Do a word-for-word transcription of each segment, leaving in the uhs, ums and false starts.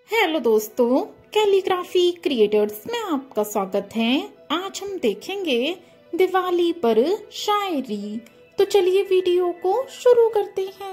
Hello दोस्तों, calligraphy creators में आपका स्वागत है। आज हम देखेंगे दिवाली पर शायरी। तो चलिए वीडियो को शुरू करते हैं।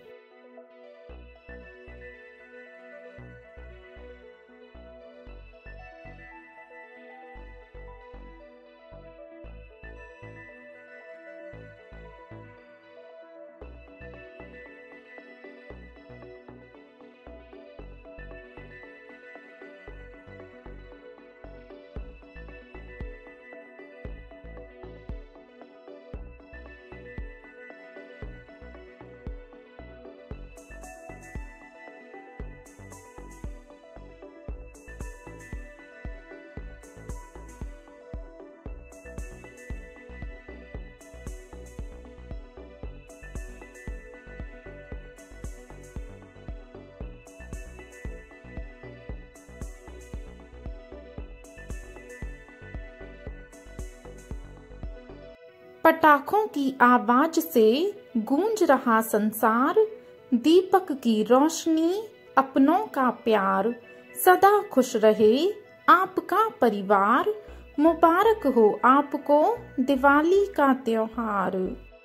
पटाखों की आवाज से गूंज रहा संसार, दीपक की रोशनी, अपनों का प्यार, सदा खुश रहे आपका परिवार, मुबारक हो आपको दिवाली का त्योहार।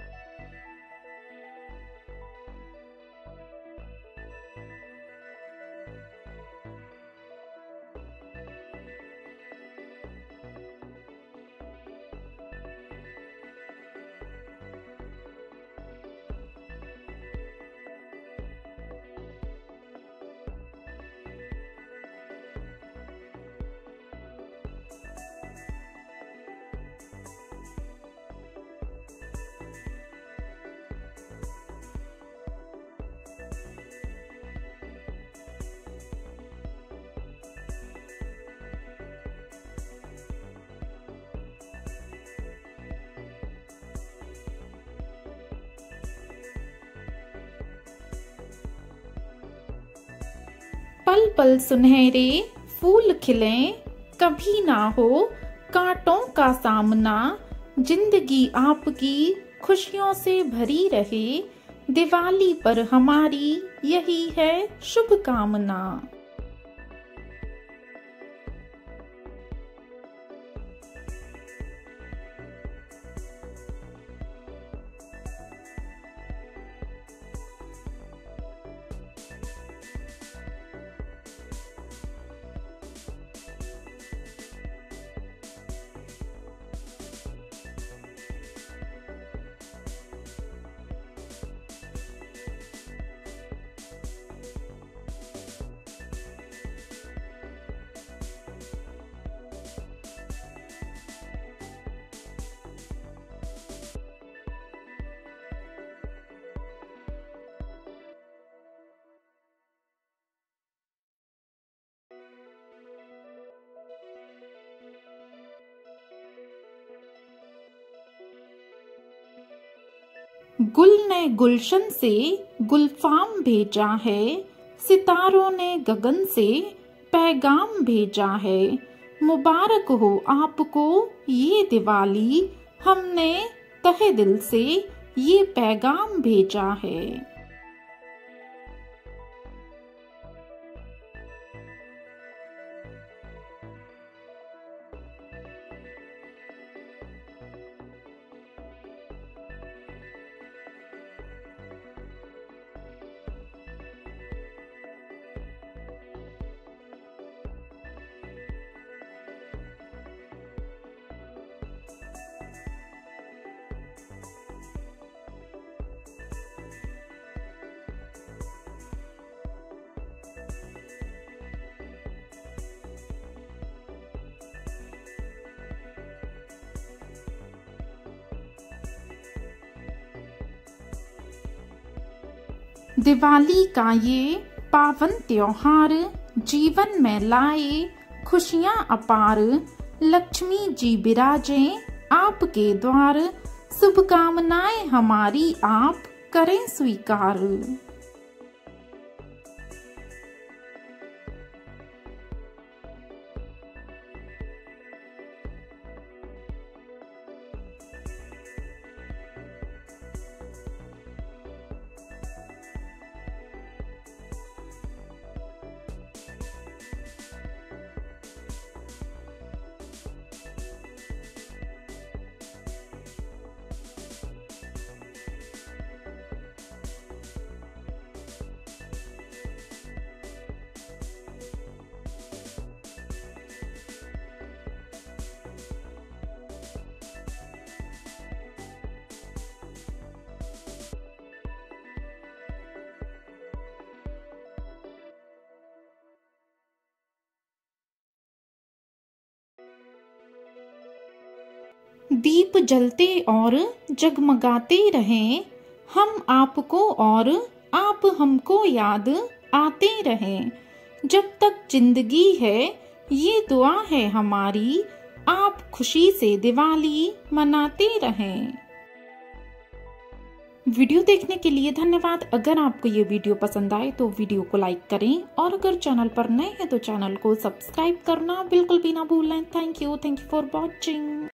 पल पल सुनहरे फूल खिलें, कभी ना हो कांटों का सामना, जिंदगी आपकी खुशियों से भरी रहे, दिवाली पर हमारी यही है शुभकामना। गुल ने गुलशन से गुलफाम भेजा है, सितारों ने गगन से पैगाम भेजा है, मुबारक हो आपको ये दिवाली, हमने तहे दिल से ये पैगाम भेजा है। दिवाली का ये पावन त्योहार जीवन में लाए खुशियां अपार, लक्ष्मी जी बिराजें आपके द्वार, शुभकामनाएं हमारी आप करें स्वीकार। दीप जलते और जगमगाते रहें, हम आपको और आप हमको याद आते रहें। जब तक जिंदगी है ये दुआ है हमारी, आप खुशी से दिवाली मनाते रहें। वीडियो देखने के लिए धन्यवाद। अगर आपको ये वीडियो पसंद आए तो वीडियो को लाइक करें और अगर चैनल पर नए हैं तो चैनल को सब्सक्राइब करना बिल्कुल भी ना भूलें। Thank you thank you for watching.